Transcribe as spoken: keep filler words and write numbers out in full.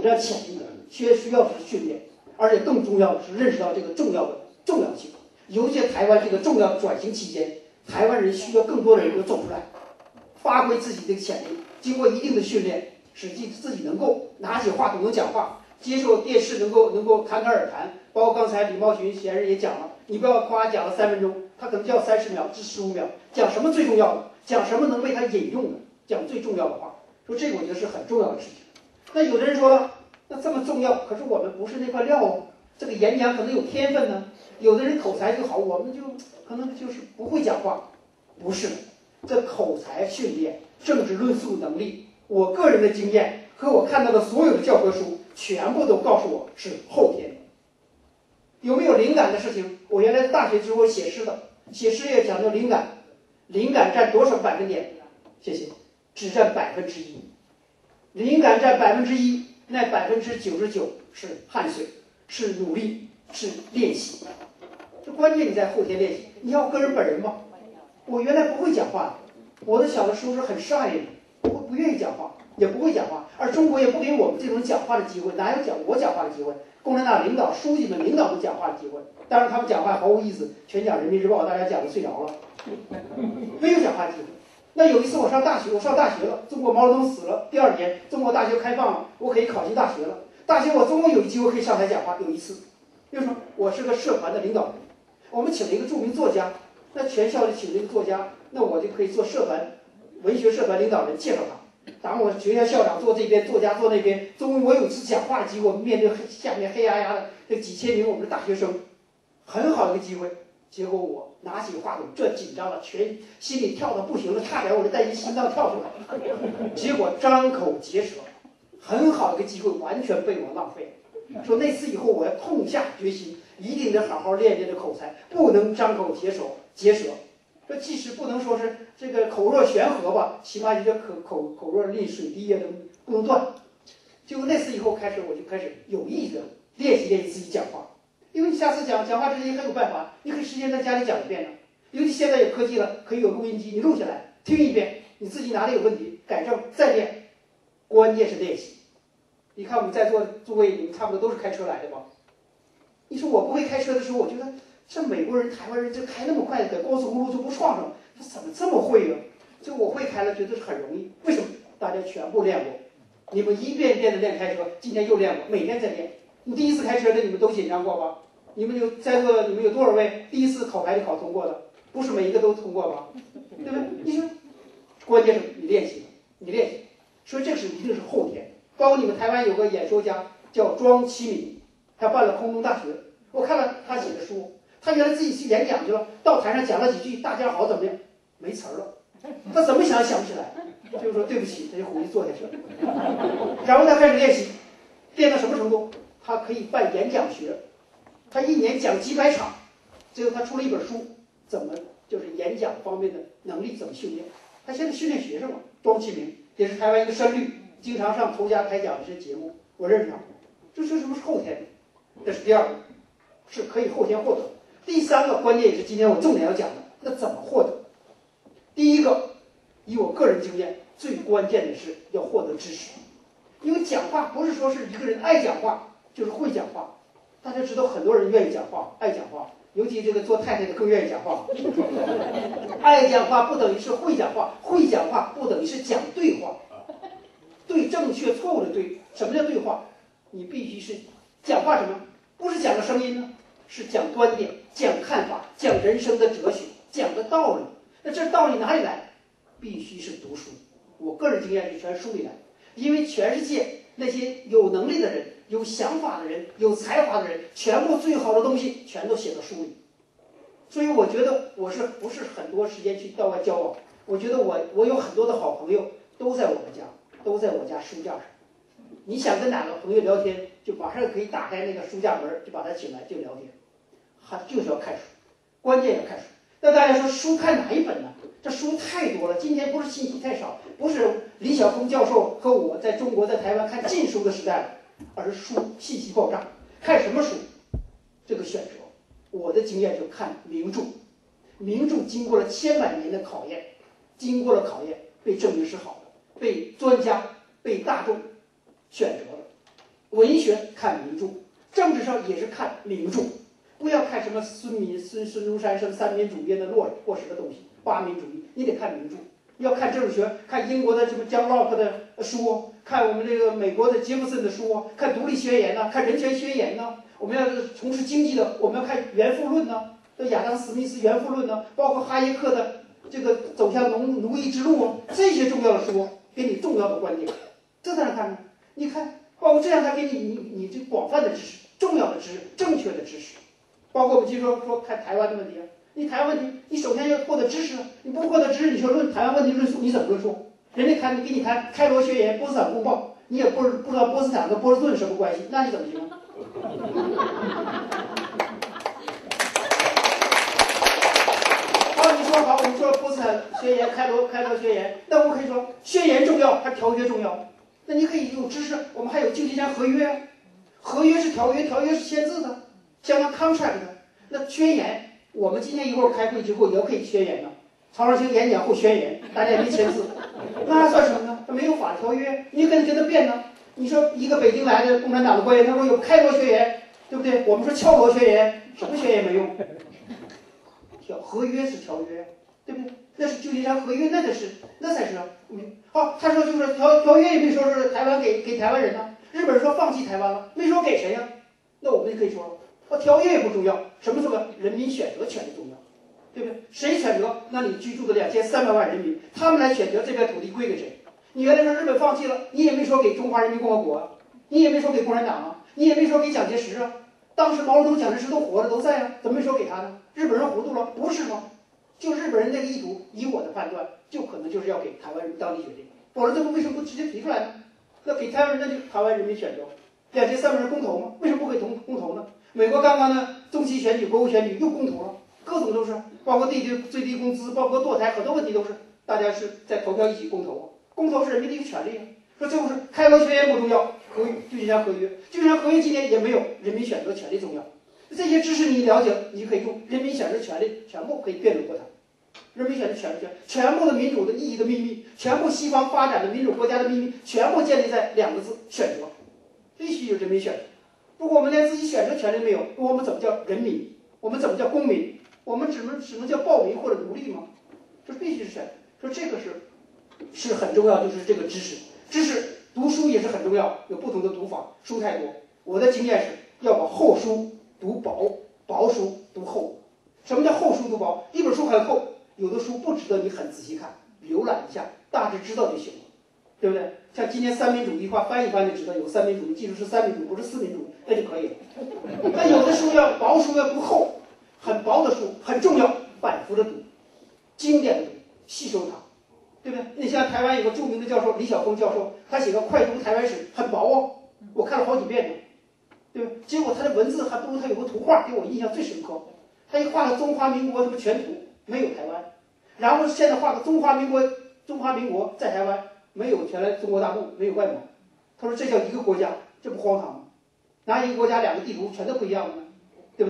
有着潜力的，需需要是训练，而且更重要的是认识到这个重要的重要性。尤其台湾这个重要的转型期间，台湾人需要更多的人都走出来，发挥自己的潜力，经过一定的训练，使自己自己能够拿起话筒能讲话，接受电视能够能够侃侃而谈。包括刚才李茂群先生也讲了，你不要夸讲了三分钟，他可能就要三十秒至十五秒，讲什么最重要的，讲什么能被他引用的，讲最重要的话。说这个我觉得是很重要的事情。那有的人说了，那这么重要，可是我们不是那块料啊，这个演讲可能有天分呢。有的人口才就好，我们就可能就是不会讲话。不是，这口才训练、政治论述能力，我个人的经验和我看到的所有的教科书，全部都告诉我是后天的。有没有灵感的事情？我原来大学之后写诗的，写诗也讲究灵感，灵感占多少百分点？谢谢，只占百分之一。灵感占百分之一，那百分之九十九是汗水，是努力，是练习。这关键你在后天练习。你要个人本人吗？我原来不会讲话，我的小的时候是很 shy 的，不不愿意讲话，也不会讲话，而中国也不给我们这种讲话的机会，哪有讲我讲话的机会？共产党领导、书记们领导都讲话的机会，当然他们讲话毫无意思，全讲人民日报，大家讲的睡着了，没有讲话机会。那有一次我上大学，我上大学了，中国毛泽东死了，第二年中国大学开放了，我可以考进大学了。大学我总共有机会可以上台讲话，有一次，为什么？我是个社团的领导人，我们请了一个著名作家，那全校里请了一个作家，那我就可以做社团文学社团领导人，介绍他。当我学校校长坐这边，作家坐那边，终于我有一次讲话的机会，我们面对下面黑压压的这几千名我们的大学生，很好的一个机会。结果我拿起话筒，这紧张了，全心里跳的不行了，差点我就担心心脏跳出来。结果张口结舌，很好的一个机会完全被我浪费了。说那次以后我要痛下决心，一定得好好练练这口才，不能张口结舌结舌。这即使不能说是这个口若悬河吧，起码也就口口口若临水滴呀，不能断。结果那次以后开始，我就开始有意的练习练习自己讲话，因为你下次讲讲话之前很有办法，你可以事先在家里讲一遍呢。尤其现在有科技了，可以有录音机，你录下来听一遍，你自己哪里有问题改正再练。关键是练习。你看我们在座诸位，你们差不多都是开车来的吧？你说我不会开车的时候，我觉得这美国人、台湾人这开那么快，在高速公路就不撞上，他怎么这么会呀？就我会开了，觉得是很容易。为什么？大家全部练过，你们一遍一遍的练开车，今天又练过，每天在练。你第一次开车的，你们都紧张过吧？你们有在座你们有多少位第一次考牌就考通过的？不是每一个都通过吧？对不对？你说，关键是你练习，你练习，所以这是一定是后天。包括你们台湾有个演说家叫庄启敏，他办了空中大学，我看了他写的书，他原来自己去演讲去了，到台上讲了几句，大家好怎么样？没词儿了，他怎么想也想不起来，就是说对不起，他就回去坐下去了。然后他开始练习，练到什么程度？他可以办演讲学，他一年讲几百场，最后他出了一本书，怎么就是演讲方面的能力怎么训练？他现在训练学生了。庄启明也是台湾一个深绿，经常上头家开讲的这些节目，我认识他。这是什么是后天的？这是第二个，是可以后天获得。第三个关键也是今天我重点要讲的，那怎么获得？第一个，以我个人经验，最关键的是要获得知识，因为讲话不是说是一个人爱讲话就是会讲话。大家知道很多人愿意讲话，爱讲话，尤其这个做太太的更愿意讲话。爱讲话不等于是会讲话，会讲话不等于是讲对话。对正确错误的对，什么叫对话？你必须是讲话什么？不是讲个声音呢，是讲观点、讲看法、讲人生的哲学、讲个道理。那这道理哪里来？必须是读书。我个人经验是全书里来，因为全世界那些有能力的人、有想法的人、有才华的人，全部最好的东西全都写到书里。所以我觉得我是不是很多时间去到外交往？我觉得我我有很多的好朋友都在我们家，都在我家书架上。你想跟哪个朋友聊天，就马上可以打开那个书架门，就把他请来就聊天。还就是要看书，关键要看书。那大家说书看哪一本呢？这书太多了，今天不是信息太少，不是李晓峰教授和我在中国在台湾看禁书的时代了，而是书信息爆炸。看什么书？这个选择，我的经验就看名著。名著经过了千百年的考验，经过了考验，被证明是好的，被专家、被大众选择了。 文学看名著，政治上也是看名著，不要看什么孙民、孙孙中山什么三民主义的落落实的东西，八民主义，你得看名著。要看政治学，看英国的什么江洛克的书，看我们这个美国的杰弗森的书，看独立宣言呐，看人权宣言呐。我们要从事经济的，我们要看原富论呐，亚当·史密斯原富论呐，包括哈耶克的这个走向奴奴役之路啊，这些重要的书给你重要的观点，这在哪看呢？你看，包括这样，他给你你你这广泛的知识、重要的知识、正确的知识，包括我们就说说看台湾的问题啊。你台湾问题，你首先要获得知识，你不获得知识，你说论台湾问题论述，你怎么论述？人家谈给你谈开罗宣言、波茨坦公报，你也不不知道波茨坦跟波士顿什么关系，那你怎么行？好，你说好，我们说波茨坦宣言、开罗开罗宣言，那我们可以说宣言重要还是条约重要？那你可以有知识，我们还有旧金山合约啊，合约是条约，条约是签字的，相当 contract 的。那宣言。我们今天一会儿开会之后也可以宣言呢，曹少卿演讲后宣言，大家也没签字，那算什么呢？他没有法条约，你可以跟他辩呢。你说一个北京来的共产党的官员，他说有开罗宣言，对不对？我们说敲锣宣言，什么宣言没用？条合约是条约，对不对？那是旧金山合约，那才是那才是啊。好，他说就是条条约也没说是台湾给给台湾人呢，日本人说放弃台湾了，没说给谁呀、啊？那我们就可以说。哦，条约也不重要，什么重要？人民选择权利重要，对不对？谁选择？那你居住的两千三百万人民，他们来选择这片土地归给谁？你原来说日本放弃了，你也没说给中华人民共和国啊，你也没说给共产党啊，你也没说给蒋介石啊。当时毛泽东、蒋介石都活着都在啊，怎么没说给他呢？日本人糊涂了，不是吗？就日本人那个意图，以我的判断，就可能就是要给台湾人当地决定。否则这不为什么不直接提出来呢？那给台湾人，那就台湾人民选择，两千三百人公投吗？为什么不给同公投呢？美国刚刚呢，中期选举、国务选举又公投了，各种都是，包括最低最低工资，包括堕胎，很多问题都是大家是在投票一起公投。公投是人民的一个权利啊。说这不是开罗宣言不重要，合旧金山合约，旧金山合约今天也没有人民选择权利重要。这些知识你了解，你可以用人民选择权利全部可以辩论过它。人民选择权利权，全部的民主的意义的秘密，全部西方发展的民主国家的秘密，全部建立在两个字：选择，必须有人民选择。如果我们连自己选择权利没有，我们怎么叫人民？我们怎么叫公民？我们只能只能叫暴民或者奴隶吗？这必须是选择。说这个是是很重要，就是这个知识，知识读书也是很重要，有不同的读法，书太多。我的经验是要把厚书读薄，薄书读厚。什么叫厚书读薄？一本书很厚，有的书不值得你很仔细看，浏览一下，大致知道就行了，对不对？像今天三民主义话翻一翻就知道有三民主义，记住是三民主义，不是四民主义，那就可以了。那有的书要薄书要读厚，很薄的书很重要，反复的读，经典的读，吸收它，对不对？你像台湾有个著名的教授李晓峰教授，他写个《快读台湾史》，很薄哦，我看了好几遍呢，对吧？结果他的文字还不如他有个图画给我印象最深刻。他一画个中华民国什么全图，没有台湾，然后现在画个中华民国，中华民国在台湾。没有原来中国大陆，没有外蒙。他说这叫一个国家，这不荒唐吗？拿一个国家两个地图全都不一样，